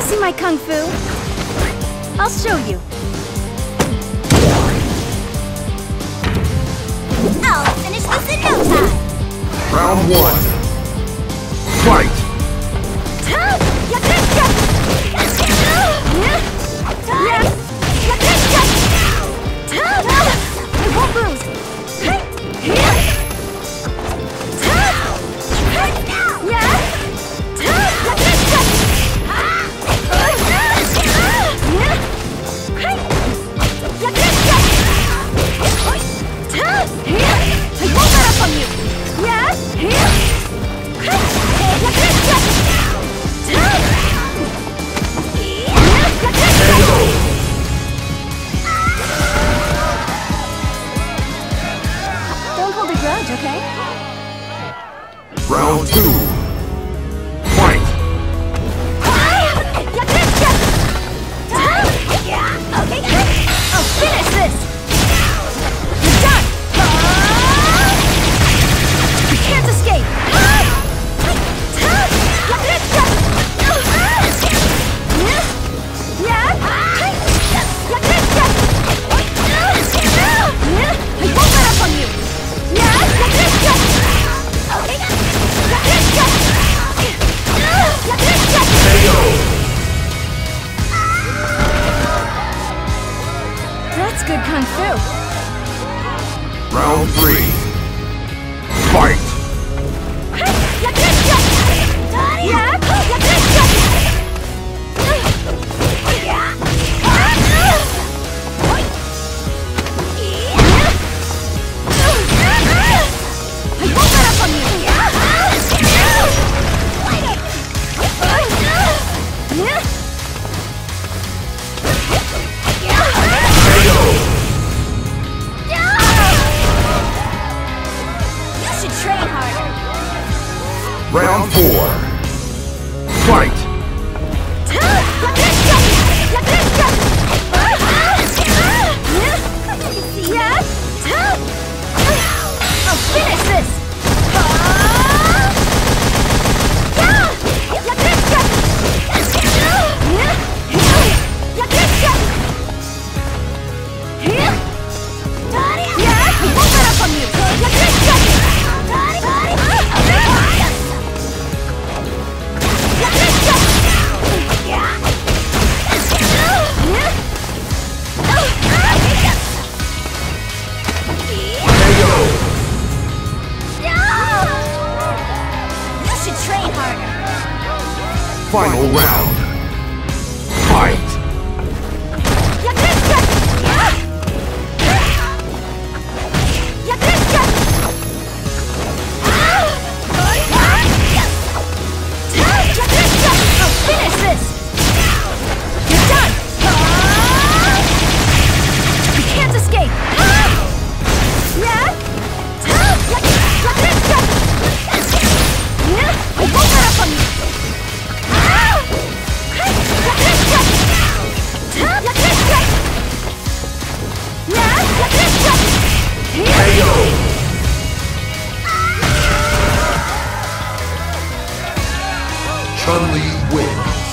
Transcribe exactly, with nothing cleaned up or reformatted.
See my kung fu? I'll show you. I'll finish this in no time. Round one. Fight! I won't lose. I won't let up on you. Don't hold a grudge, okay? Round two. Fight! I'll finish this! You're done! You can't escape! I won't let up on you! That's good kung fu. Round three. Fight! I won't let up on you! You should train harder. Round four. Fight! I'll finish this! I won't let up on you! You should train harder. Final round. Fight! I'll finish this! You're done! You can't escape! I won't let up on you! Chun-Li wins.